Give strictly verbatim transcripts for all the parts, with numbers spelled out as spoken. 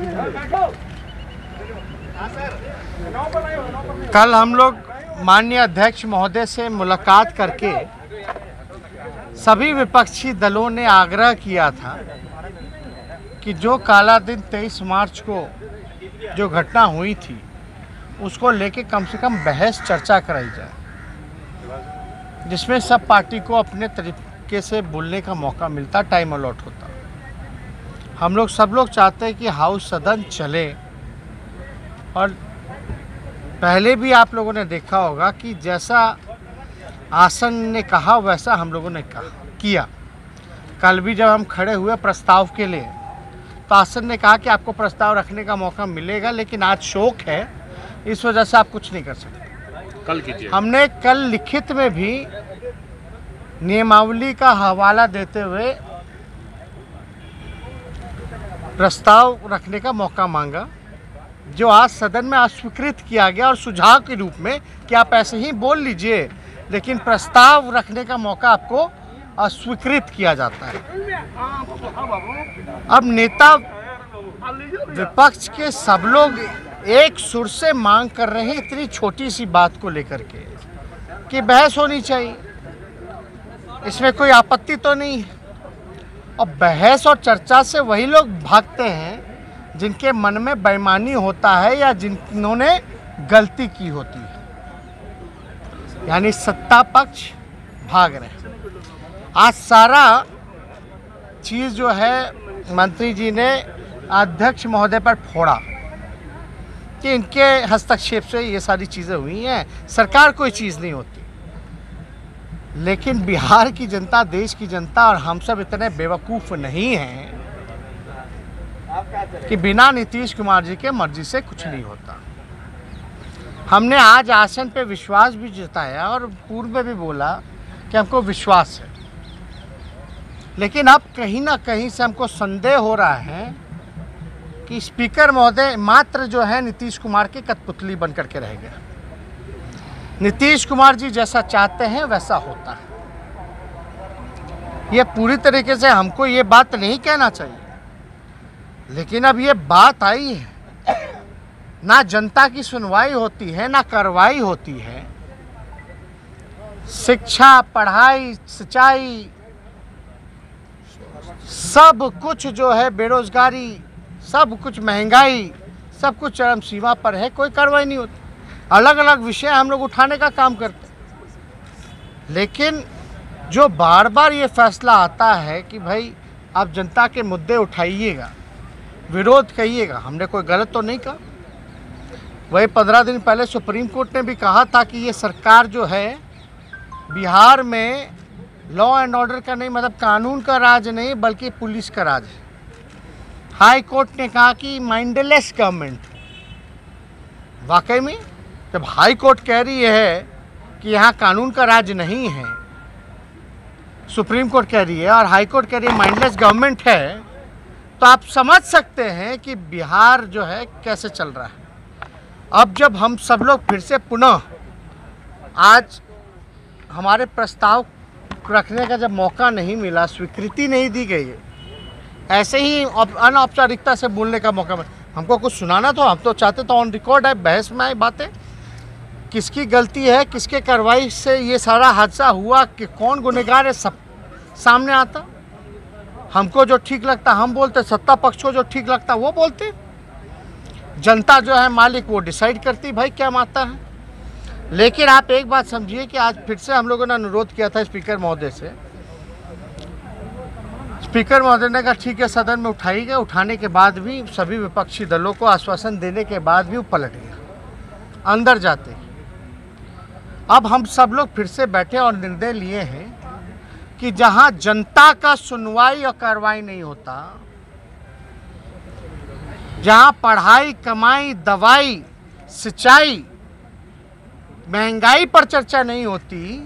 कल हम लोग माननीय अध्यक्ष महोदय से मुलाकात करके सभी विपक्षी दलों ने आग्रह किया था कि जो काला दिन तेईस मार्च को जो घटना हुई थी उसको लेके कम से कम बहस चर्चा कराई जाए, जिसमें सब पार्टी को अपने तरीके से बोलने का मौका मिलता, टाइम अलॉट होता। हम लोग सब लोग चाहते हैं कि हाउस सदन चले, और पहले भी आप लोगों ने देखा होगा कि जैसा आसन ने कहा वैसा हम लोगों ने कहा किया। कल भी जब हम खड़े हुए प्रस्ताव के लिए तो आसन ने कहा कि आपको प्रस्ताव रखने का मौका मिलेगा, लेकिन आज शोक है, इस वजह से आप कुछ नहीं कर सकते। कल कीजिए। हमने कल लिखित में भी नियमावली का हवाला देते हुए प्रस्ताव रखने का मौका मांगा, जो आज सदन में अस्वीकृत किया गया, और सुझाव के रूप में कि आप ऐसे ही बोल लीजिए, लेकिन प्रस्ताव रखने का मौका आपको अस्वीकृत किया जाता है। अब नेता विपक्ष के सब लोग एक सुर से मांग कर रहे हैं इतनी छोटी सी बात को लेकर के कि बहस होनी चाहिए, इसमें कोई आपत्ति तो नहीं है। और बहस और चर्चा से वही लोग भागते हैं जिनके मन में बेईमानी होता है या जिन्होंने गलती की होती है, यानी सत्ता पक्ष भाग रहे हैं। आज सारा चीज़ जो है मंत्री जी ने अध्यक्ष महोदय पर फोड़ा कि इनके हस्तक्षेप से ये सारी चीज़ें हुई हैं, सरकार कोई चीज़ नहीं होती। लेकिन बिहार की जनता, देश की जनता और हम सब इतने बेवकूफ़ नहीं हैं कि बिना नीतीश कुमार जी के मर्जी से कुछ नहीं होता। हमने आज आसन पे विश्वास भी जताया और पूर्व में भी बोला कि हमको विश्वास है, लेकिन अब कहीं ना कहीं से हमको संदेह हो रहा है कि स्पीकर महोदय मात्र जो है नीतीश कुमार के कठपुतली बन करके रह गया। नीतीश कुमार जी जैसा चाहते हैं वैसा होता है। ये पूरी तरीके से हमको ये बात नहीं कहना चाहिए, लेकिन अब ये बात आई है, ना जनता की सुनवाई होती है ना कार्रवाई होती है। शिक्षा, पढ़ाई, सिंचाई, सब कुछ जो है, बेरोजगारी, सब कुछ महंगाई, सब कुछ चरम सीमा पर है, कोई कार्रवाई नहीं होती। अलग अलग विषय हम लोग उठाने का काम करते हैं, लेकिन जो बार बार ये फैसला आता है कि भाई आप जनता के मुद्दे उठाइएगा, विरोध कहिएगा, हमने कोई गलत तो नहीं कहा। वही पंद्रह दिन पहले सुप्रीम कोर्ट ने भी कहा था कि ये सरकार जो है बिहार में लॉ एंड ऑर्डर का नहीं, मतलब कानून का राज नहीं बल्कि पुलिस का राज है। हाई कोर्ट ने कहा कि माइंडलेस गवर्नमेंट। वाकई में जब हाई कोर्ट कह रही है कि यहाँ कानून का राज नहीं है, सुप्रीम कोर्ट कह रही है और हाई कोर्ट कह रही है माइंडलेस गवर्नमेंट है, तो आप समझ सकते हैं कि बिहार जो है कैसे चल रहा है। अब जब हम सब लोग फिर से पुनः आज हमारे प्रस्ताव रखने का जब मौका नहीं मिला, स्वीकृति नहीं दी गई है, ऐसे ही अनौपचारिकता से बोलने का मौका मिला, हमको कुछ सुनाना तो हम तो चाहते तो ऑन रिकॉर्ड है, बहस में आई बातें, किसकी गलती है, किसके कार्रवाई से ये सारा हादसा हुआ, कि कौन गुनहगार है, सब सामने आता। हमको जो ठीक लगता हम बोलते, सत्ता पक्ष को जो ठीक लगता वो बोलते, जनता जो है मालिक वो डिसाइड करती भाई क्या माता है। लेकिन आप एक बात समझिए कि आज फिर से हम लोगों ने अनुरोध किया था स्पीकर महोदय से, स्पीकर महोदय ने कहा ठीक है सदन में उठाइएगा। उठाने के बाद भी सभी विपक्षी दलों को आश्वासन देने के बाद भी वो पलट गया अंदर जाते। अब हम सब लोग फिर से बैठे और निर्णय लिए हैं कि जहां जनता का सुनवाई और कार्रवाई नहीं होता, जहां पढ़ाई, कमाई, दवाई, सिंचाई, महंगाई पर चर्चा नहीं होती,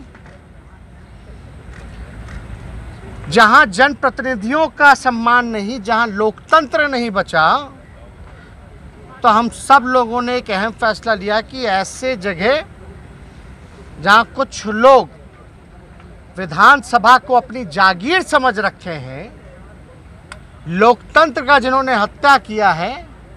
जहां जनप्रतिनिधियों का सम्मान नहीं, जहां लोकतंत्र नहीं बचा, तो हम सब लोगों ने एक अहम फैसला लिया कि ऐसे जगह जहां कुछ लोग विधानसभा को अपनी जागीर समझ रखे हैं, लोकतंत्र का जिन्होंने हत्या किया है,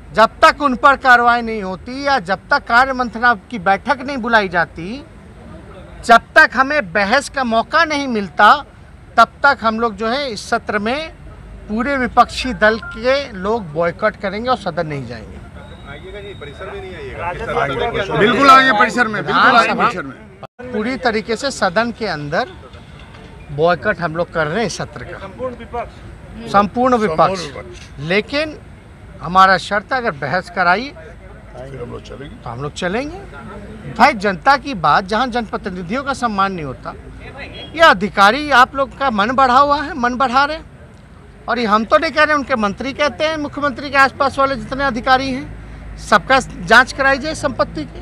जब तक उन पर कार्रवाई नहीं होती या जब तक कार्य मंत्रणा की बैठक नहीं बुलाई जाती, जब तक हमें बहस का मौका नहीं मिलता, तब तक हम लोग जो है इस सत्र में पूरे विपक्षी दल के लोग बॉयकॉट करेंगे और सदन नहीं जाएंगे। आइएगा जी, परिसर में नहीं आइएगा? बिल्कुल आएंगे परिसर में, बिल्कुल आएंगे परिसर में। पूरी तरीके से सदन के अंदर बॉयकॉट हम लोग कर रहे हैं सत्र का, संपूर्ण विपक्ष संपूर्ण विपक्ष लेकिन हमारा शर्त है, अगर बहस कराई फिर हम लोग चलेंगे तो हम लोग चलेंगे। भाई जनता की बात, जहाँ जनप्रतिनिधियों का सम्मान नहीं होता, ये अधिकारी आप लोग का मन बढ़ा हुआ है, मन बढ़ा रहे। और ये हम तो नहीं कह रहे, उनके मंत्री कहते हैं, मुख्यमंत्री के आसपास वाले जितने अधिकारी हैं सबका जांच कराई जाए संपत्ति की।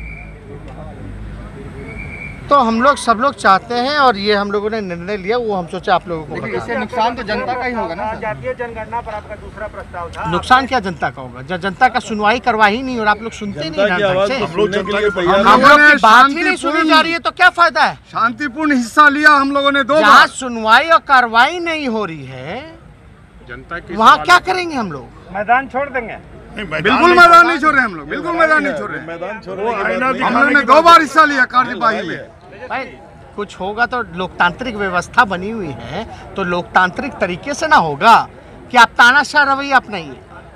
तो हम लोग सब लोग चाहते हैं और ये हम लोगों ने निर्णय लिया, वो हम सोचे आप लोगों को बता। इससे नुकसान तो जनता का ही होगा ना। जातीय जनगणना पर आपका दूसरा प्रस्ताव था। नुकसान क्या जनता का होगा, जब जनता का सुनवाई करवा ही नहीं और आप लोग सुनते नहीं ना ढंग से। हम लोग हम लोग ने की बात ही नहीं सुनी जा रही है तो क्या फायदा है। शांतिपूर्ण हिस्सा लिया हम लोगों ने दो जहाँ बार। सुनवाई और कार्रवाई नहीं हो रही है जनता की वहाँ क्या करेंगे हम लोग? मैदान छोड़ देंगे। बिल्कुल मैदान नहीं छोड़ रहे हम लोग, बिल्कुल मैदान नहीं छोड़ रहे। मैदान छोड़ हम लोग ने दो बार हिस्सा लिया कार्यवाही में। भाई कुछ होगा तो लोकतांत्रिक व्यवस्था बनी हुई है, तो लोकतांत्रिक तरीके से ना होगा कि आप तानाशाह रवैया अपनाइए।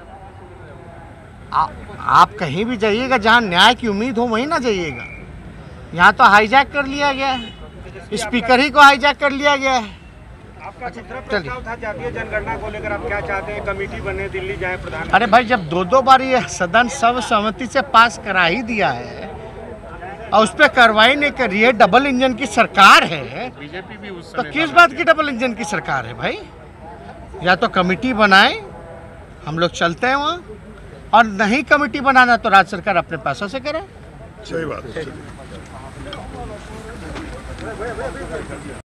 आ, आप कहीं भी जाइएगा जहां न्याय की उम्मीद हो वहीं ना जाइएगा। यहाँ तो हाईजैक कर लिया गया है, स्पीकर ही को हाईजैक कर लिया गया है। आपका दूसरा प्रस्ताव था जातीय जनगणना को लेकर, आप क्या चाहते हैं? कमेटी बने, दिल्ली जाए प्रधान? अरे भाई जब दो दो बार ये सदन सर्वसम्मति से पास करा ही दिया है और उस पर कार्रवाई नहीं कर रही है, डबल इंजन की सरकार है, बीजेपी भी उस तो किस बात की डबल इंजन की सरकार है भाई? या तो कमेटी बनाए, हम लोग चलते हैं वहाँ, और नहीं कमेटी बनाना तो राज्य सरकार अपने पैसों से करे। सही बात है।